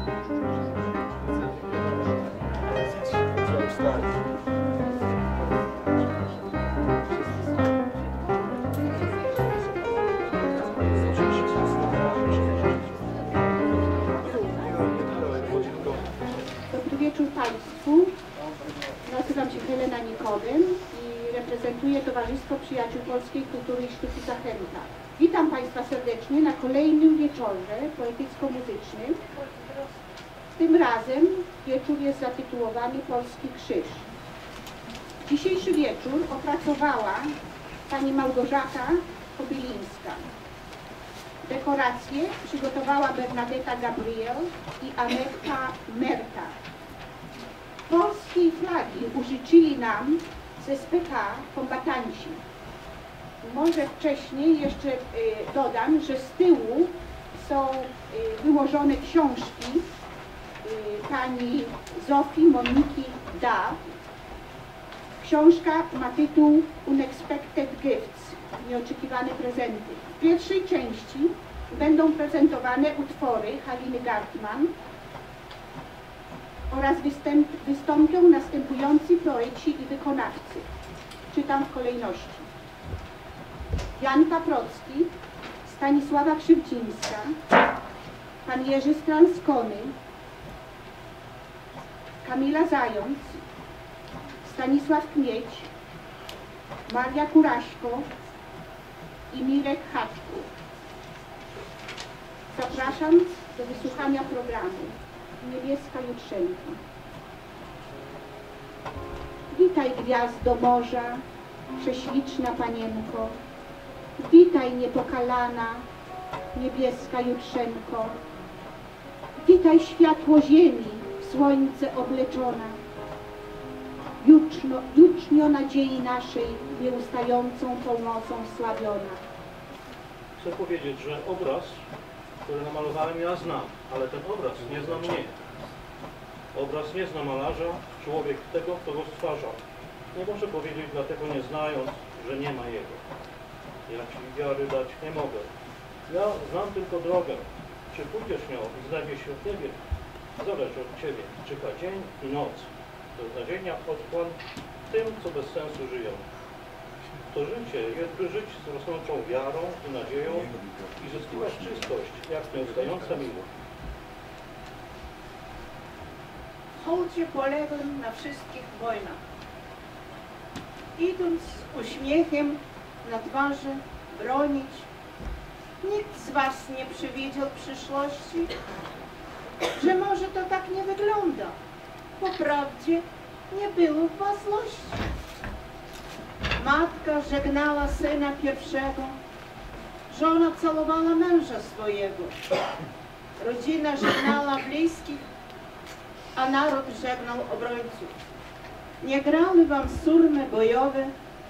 Dobry wieczór Państwu. Nazywam się Helena Nikodem i reprezentuję Towarzystwo Przyjaciół Polskiej Kultury i Sztuki Zachęta. Witam Państwa serdecznie na kolejnym wieczorze poetycko-muzycznym. Tym razem wieczór jest zatytułowany Polski Krzyż. Dzisiejszy wieczór opracowała pani Małgorzata Kobylińska. Dekoracje przygotowała Bernadetta Gabriel i Aneta Merta. Polskiej flagi użyczyli nam z SPK kombatanci. Może wcześniej jeszcze dodam, że z tyłu są wyłożone książki pani Zofii Moniki Da. Książka ma tytuł Unexpected Gifts, nieoczekiwane prezenty. W pierwszej części będą prezentowane utwory Haliny Gartman oraz wystąpią następujący poeci i wykonawcy. Czytam w kolejności. Jan Paprocki, Stanisława Krzywdzińska, pan Jerzy Strans-Kony, Kamila Zając, Stanisław Kmieć, Maria Kuraszko i Mirek Haczku. Zapraszam do wysłuchania programu Niebieska Jutrzenka. Witaj gwiazdo morza, prześliczna panienko. Witaj niepokalana, niebieska jutrzenko. Witaj światło ziemi, w słońce obleczona. Jucznio nadziei naszej, nieustającą pomocą sławiona. Chcę powiedzieć, że obraz, który namalowałem, ja znam, ale ten obraz nie zna mnie. Obraz nie zna malarza, człowiek tego, kto go stwarzał. Nie może powiedzieć dlatego nie znając, że nie ma jego. Ja ci wiary dać nie mogę. Ja znam tylko drogę. Czy pójdziesz nią i znajdziesz się w niebie? Zależy od ciebie. Czyha dzień i noc. Beznadziejnia otchłań tym, co bez sensu żyją. To życie jest, by żyć z rosnącą wiarą i nadzieją i zyskiwać czystość, jak nieustająca miłość. Hołdzie poległym na wszystkich wojnach. Idąc z uśmiechem na twarzy, bronić, nikt z was nie przewidział przyszłości, że może to tak nie wygląda. Po prawdzie nie było w was złości. Matka żegnała syna pierwszego, żona całowała męża swojego, rodzina żegnała bliskich, a naród żegnał obrońców. Nie grały wam surmy bojowe,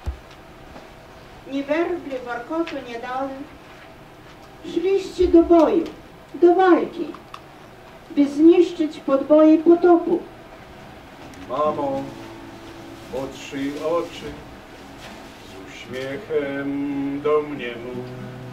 ni werbli warkotu nie dali. Szliście do boju, do walki, by zniszczyć podboje potopu. Mamo, otrzyj oczy, z uśmiechem do mnie mów.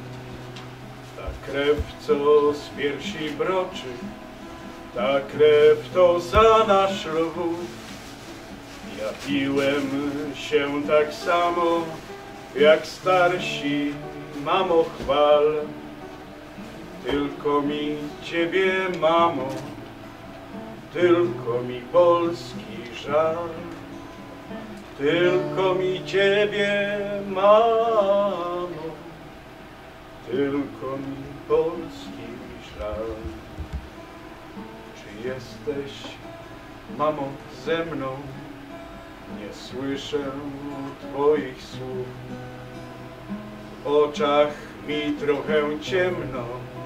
Ta krew, co z piersi broczy, ta krew to za nasz Lwów. Ja piłem się tak samo, jak starsi, mamo chwal. Tylko mi ciebie, mamo, tylko mi Polski żal. Tylko mi ciebie, mamo, tylko mi Polski żal. Czy jesteś, mamo, ze mną? Nie słyszę twoich słów. W oczach mi trochę ciemno,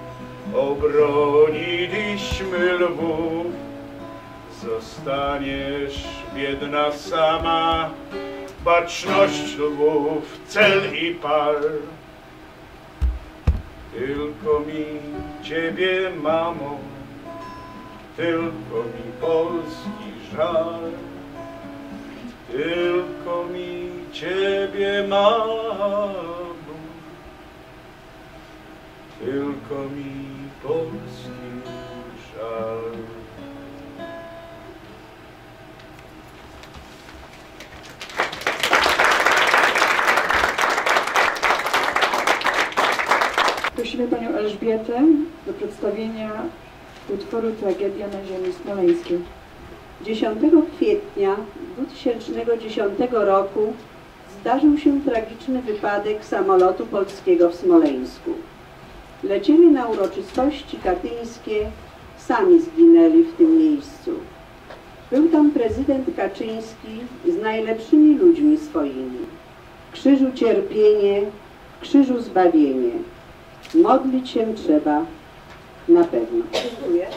obroniliśmy Lwów. Zostaniesz biedna sama, baczność Lwów, cel i par. Tylko mi ciebie, mamo, tylko mi Polski żal. Tylko mi ciebie, mamo, tylko mi Polski żal. przedstawienia utworu Tragedia na ziemi smoleńskiej. 10 kwietnia 2010 roku zdarzył się tragiczny wypadek samolotu polskiego w Smoleńsku. Lecieli na uroczystości katyńskie, sami zginęli w tym miejscu. Był tam prezydent Kaczyński z najlepszymi ludźmi swoimi. W krzyżu cierpienie, w krzyżu zbawienie. Modlić się trzeba na pewno. Dziękuję.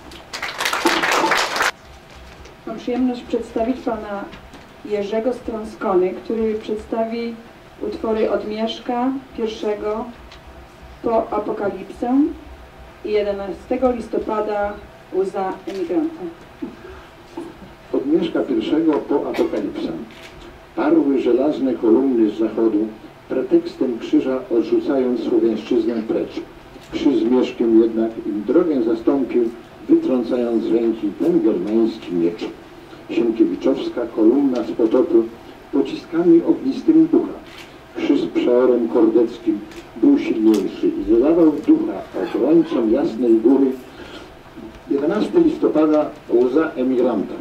Mam przyjemność przedstawić pana Jerzego Strąskony, który przedstawi utwory od Mieszka I po Apokalipsę i 11 listopada Łza emigranta. Od Mieszka I po Apokalipsę. Parły żelazne kolumny z zachodu, pretekstem krzyża odrzucając słowiańszczyznę precz. Krzyż z Mieszkiem jednak im drogę zastąpił, wytrącając z ręki ten germański miecz. Sienkiewiczowska kolumna z potopu pociskami ognistymi bucha. Krzyż z przeorem kordeckim był silniejszy i zadawał ducha obrońcom Jasnej Góry. 11 listopada Łza emigranta.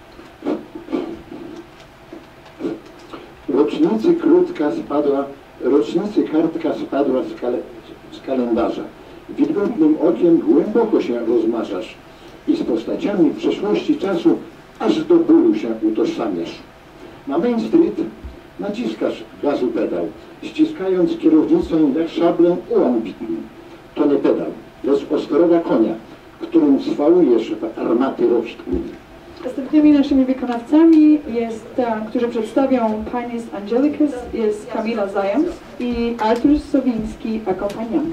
Rocznicy kartka spadła z kalendarza. Wilgotnym okiem głęboko się rozmarzasz i z postaciami przeszłości czasu aż do bólu się utożsamiasz. Na Main Street naciskasz gazu pedał, ściskając kierownicą jak szablę ułam bitny. To nie pedał, lecz ostroga konia, którym swałujesz w armaty roztłum. Następnymi naszymi wykonawcami którzy przedstawią Panis Angelicus, jest Kamila Zając i Artur Sowiński akompaniant.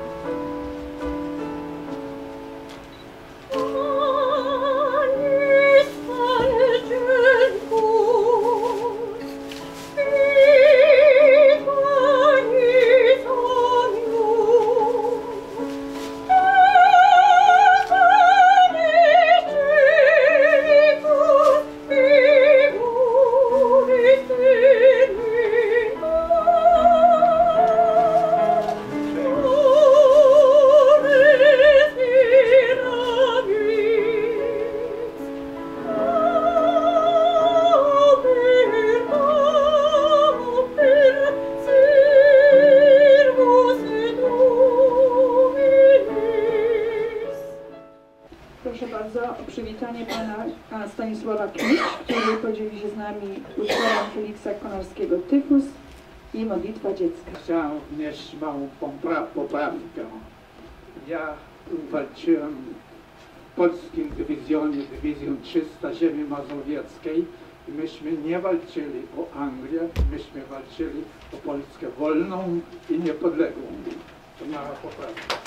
Proszę bardzo o przywitanie pana Stanisława Kmić, który podzieli się z nami utworem Feliksa Konarskiego Tyfus i Modlitwa dziecka. Chciałem wnieść małą poprawkę. Ja walczyłem w polskim dywizjonie, dywizją 300 ziemi mazowieckiej i myśmy nie walczyli o Anglię, myśmy walczyli o Polskę wolną i niepodległą. To mała poprawka.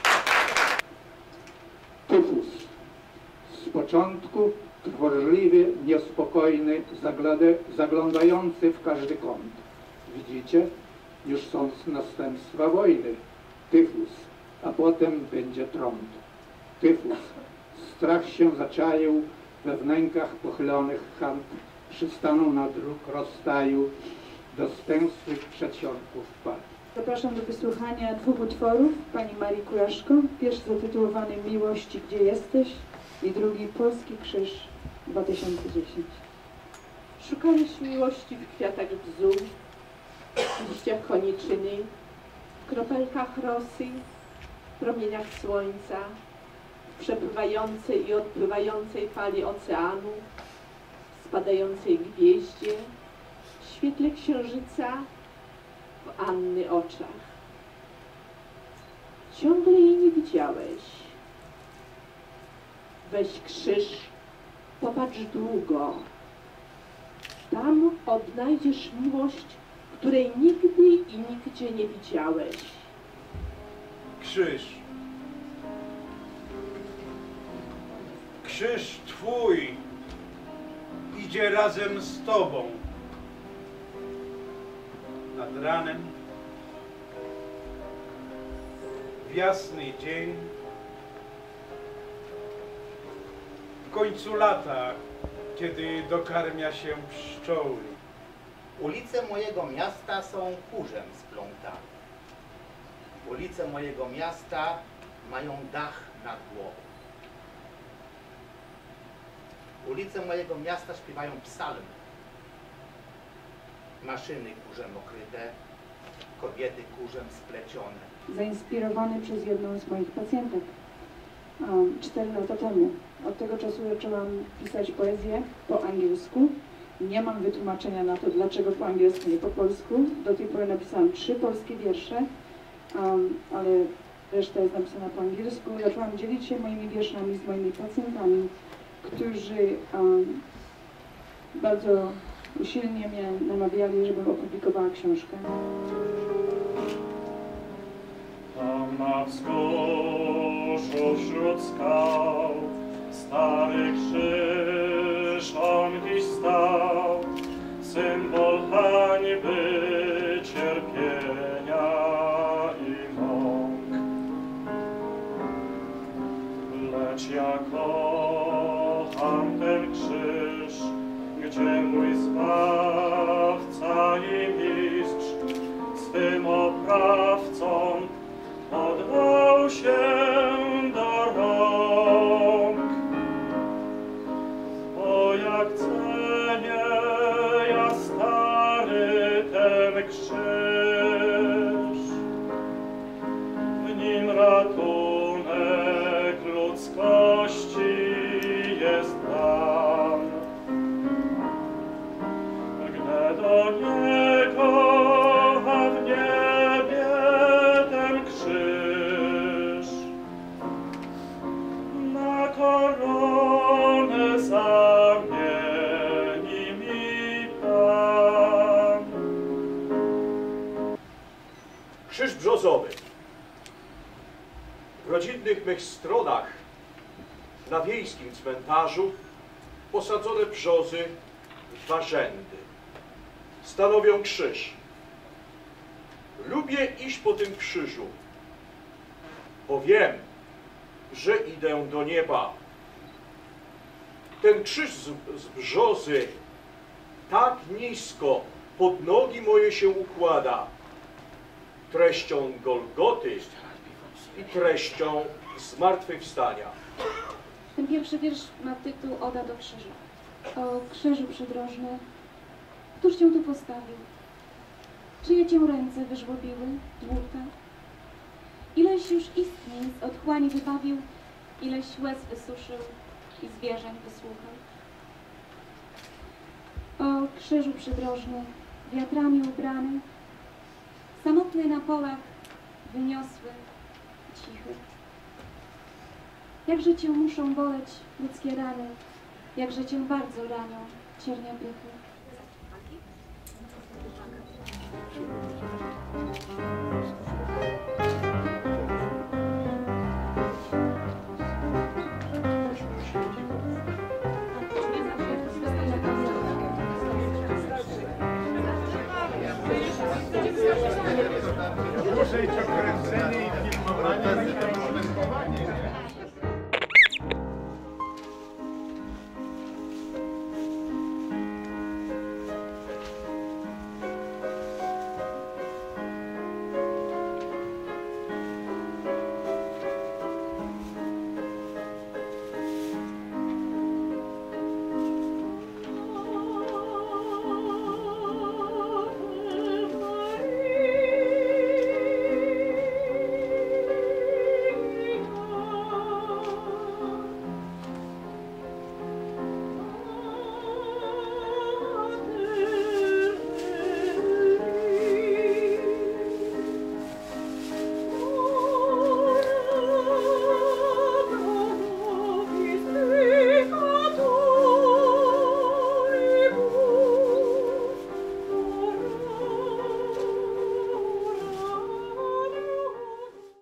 Tyfus. Z początku tchórzliwy, niespokojny, zaglądający w każdy kąt. Widzicie? Już są następstwa wojny. Tyfus, a potem będzie trąd. Tyfus. Strach się zaczaił we wnękach pochylonych chant, przystaną na dróg rozstaju do stęsłych przedsionków par. Zapraszam do wysłuchania dwóch utworów pani Marii Kuraszko. Pierwszy zatytułowany Miłości, gdzie jesteś i drugi Polski Krzyż 2010. Szukałeś miłości w kwiatach bzu, w liściach koniczyny, w kropelkach rosy, w promieniach słońca, w przepływającej i odpływającej fali oceanu, w spadającej gwieździe, w świetle księżyca, w Anny oczach. Ciągle jej nie widziałeś. Weź krzyż, popatrz długo. Tam odnajdziesz miłość, której nigdy i nigdzie nie widziałeś. Krzyż. Krzyż Twój idzie razem z Tobą. Nad ranem, w jasny dzień, w końcu lata, kiedy dokarmia się pszczoły. Ulice mojego miasta są kurzem splątane. Ulice mojego miasta mają dach nad głową. Ulice mojego miasta śpiewają psalmy. Maszyny kurzem okryte, kobiety kurzem splecione. Zainspirowany przez jedną z moich pacjentek 4 lata temu. Od tego czasu zaczęłam pisać poezję po angielsku. Nie mam wytłumaczenia na to, dlaczego po angielsku, nie po polsku. Do tej pory napisałam 3 polskie wiersze, ale reszta jest napisana po angielsku. Zaczęłam dzielić się moimi wierszami z moimi pacjentami, którzy bardzo usilnie mnie namawiali, żebym opublikowała książkę. Tam na wzgórzu wśród skał stary krzyż on dziś stał, symbol hańby, cierpienia i mąk. Lecz ja kocham ten krzyż, gdzie mój Zbawca i Mistrz swym oprawcom oddał się do rąk. O jak cenię ja stary ten krzyż, w nim ratunek ludzkości jest dan. Gnę do niego, a w niebie ten krzyż na koronę zamieni mi Pan. Krzyż brzozowy. W rodzinnych mych stronach na wiejskim cmentarzu posadzone brzozy w 2 rzędy stanowią krzyż. Lubię iść po tym krzyżu, bo wiem, że idę do nieba. Ten krzyż z brzozy tak nisko pod nogi moje się układa, treścią Golgoty i treścią zmartwychwstania. Ten pierwszy wiersz ma tytuł Oda do krzyża. O krzyżu przydrożny, któż cię tu postawił? Czyje cię ręce wyżłobiły, dłuta? Ileś już istnień z otchłani wybawił, ileś łez wysuszył i zwierzeń wysłuchał. O krzyżu przydrożny, wiatrami ubrany, samotny na polach, wyniosły, cichy. Jakże cię muszą boleć ludzkie rany, jakże cię bardzo ranią cierniopychy. Muszę iść okręcenie i